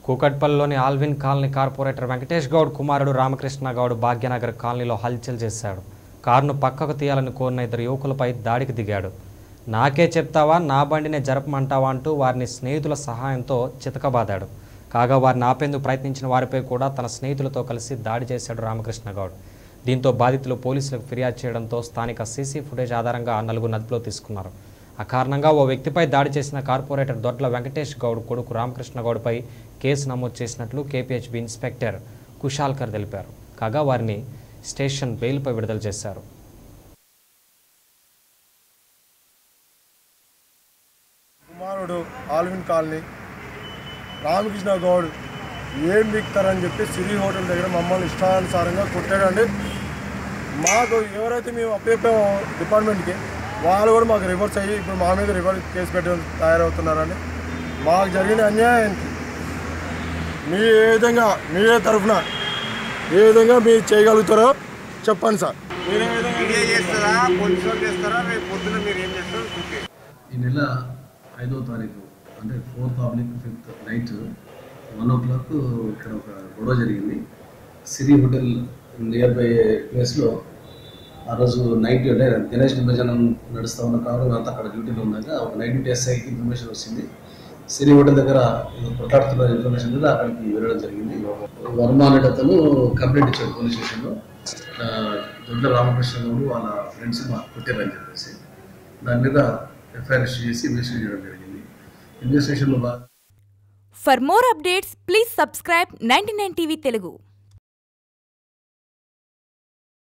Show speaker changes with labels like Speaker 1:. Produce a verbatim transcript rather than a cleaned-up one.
Speaker 1: కూకట్పల్లిలోని Alvin colony corporator Venkatesh Goud కుమారుడు రామకృష్ణ గౌడ్ భాగ్యనగర్ కాలనీలో హల్చల్ చేశాడు. కారును పక్కకు తీయాలని కోరిన ఇద్దరు యువకులపై దాడికి దిగాడు. నాకే చెప్తావా, నా బండినే జరపమంటావా అంటూ వారిని స్నేహితుల సహాయంతో చితకబాదాడు. కాగా వారిని ఆపేందుకు ప్రయత్నించిన వారిపై కూడా తన స్నేహితులతో కలిసి దాడి చేశాడు రామకృష్ణ గౌడ్. దీంతో బాధితులు పోలీసులకు ఫిర్యాదు చేయడంతో స్థానిక సీసీ ఫుటేజ్ ఆధారంగా నలుగురు అదుపులో తీసుకున్నారు. ఆ కారణంగా ఓ వ్యక్తిపై దాడి చేసిన కార్పొరేటర్ దొడ్ల వెంకటేష్ గౌడ్ కొడుకు రామకృష్ణ గౌడ్పై కేసు నమోదు చేసినట్లు కేపీహెచ్బీ ఇన్స్పెక్టర్ కుశాల్కర్ తెలిపారు. కాగా వారిని స్టేషన్ బెయిల్పై విడుదల చేశారు.
Speaker 2: కుమారుడు ఆల్విన్ కాలనీ రామకృష్ణ గౌడ్ ఏం దిగుతారని చెప్పి సిరి హోటల్ దగ్గర మమ్మల్ని ఇష్టానుసారంగా కొట్టాడండి. మాకు ఎవరైతే మేము అప్పేపామో డిపార్ట్మెంట్కి వాళ్ళు కూడా మాకు రివర్స్ అయ్యి ఇప్పుడు మా మీద రివర్స్ కేసు పెట్టడం తయారవుతున్నారని మాకు జరిగిన అన్యాయానికి మీ ఏ విధంగా మీ తరఫున ఏ విధంగా మీరు చేయగలుగుతారో చెప్పండి సార్.
Speaker 3: ఈ నెల ఐదో తారీఖు అంటే fourth oblique fifth night one o'clock ఇక్కడ ఒక గొడవ జరిగింది. సిరి హోటల్ నియర్ బై ప్లేస్లో ఆ రోజు నైట్ అంటే దినేష్ నిమజ్జనం నడుస్తూ ఉన్న కారు అంతా అక్కడ డ్యూటీలో ఉండగా ఒక నైట్ డ్యూటీ ఎస్ఐకి ఇన్ఫర్మేషన్ వచ్చింది. సిరి హోటల్ దగ్గర కొట్లాడుతున్న ఇన్ఫర్మేషన్ మీద అక్కడికి వెళ్ళడం జరిగింది. వర్మ అనే అతను కంప్లైంట్ ఇచ్చాడు పోలీస్ స్టేషన్లో, దొడ్ల రామకృష్ణ గౌడ్ వాళ్ళ ఫ్రెండ్స్ మా కొట్టారని చెప్పేసి దాని మీద ఎఫ్ఐఆర్ ఇష్యూ చేసి ఇన్వెస్టిగేట్ చేయడం జరిగింది. ఇన్వెస్టిగేషన్లో
Speaker 4: For more updates, please subscribe ninety-nine T V Telugu.